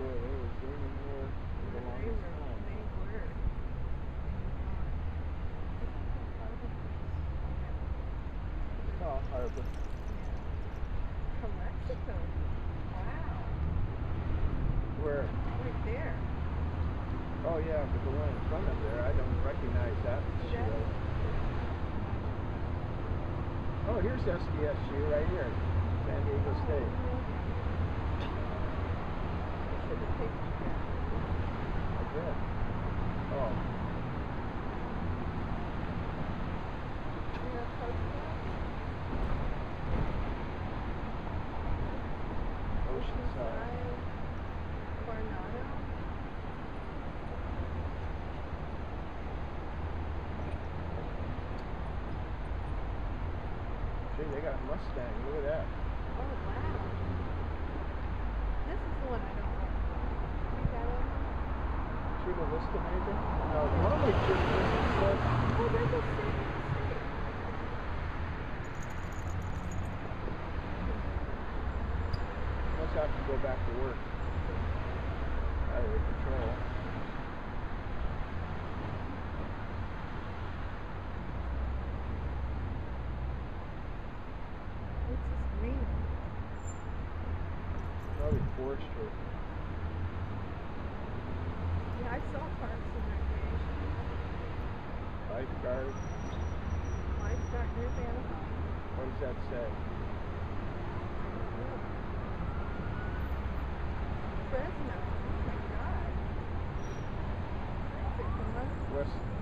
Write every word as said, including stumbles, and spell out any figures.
Boy, they were zooming here for the longest time. They were. Oh, harbor. From Mexico. Wow. Where? Right there. Oh yeah, but the one in front of there, I don't recognize that show. Oh, here's S D S U right here, San Diego State. I did. Oh. Oceanside. Coronado. Gee, they got a Mustang. Look at that. Oh, wow. This is the one I don't like. See that one? Chula Vista, maybe? No, normally Chula Vista says. Oh, they're the same state. Must have to go back to work. Out of control. What's this green one? Probably forestry. Yeah, I saw Parks and Recreation. Lifeguard. Lifeguard, here's Anaheim. What does that say? Fresno. Oh my God. Where is it from? West